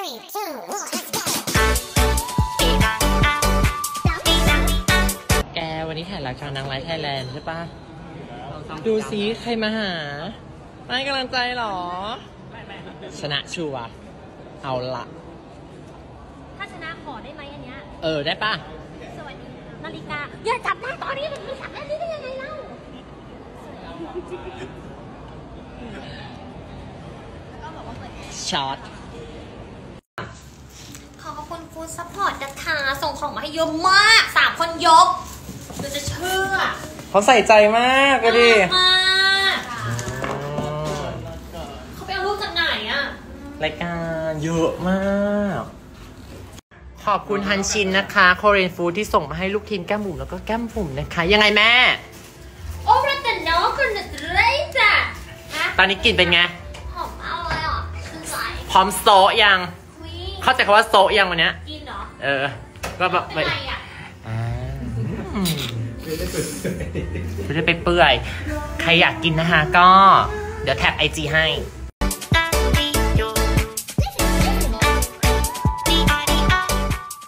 แกวันนี้ถ่ายรายการนางร้ายไทยแลนด์ใช่ปะดูซิใครมาหาไม่กำลังใจหรอชนะชัวร์เอาละถ้าชนะขอได้ไหมอันเนี้ยได้ปะสวัสดีนาฬิกาอย่าจับหน้าตอนนี้มันจับได้ได้ยังไงเล่าแล้วก็บอกว่าเปิดช็อตขอบคุณฟู้ดซัพพอร์ตนะคะส่งของมาให้เยอะมาก3 คนยกเราจะเชื่อเขาใส่ใจมากก็ดิมากเขาไปเอารูปจากไหนอะรายการเยอะมากขอบคุณฮันชินนะคะโคเรียนฟู้ดที่ส่งมาให้ลูกทีมแก้มบุ๋มแล้วก็แก้มบุ๋มนะคะยังไงแม่โอ้รัตน้องคนจะเลยจ้ะตอนนี้กลิ่นเป็นไงหอมมากเลยอ่ะคือไรพร้อมโซะยังเข้าใจคำว่าโซะยังวันนี้กินเหรอก็แบบไม่ได้อ่ะไม่ได้ไปเปื่อยใครอยากกินนะคะก็เดี๋ยวแท็กIGให้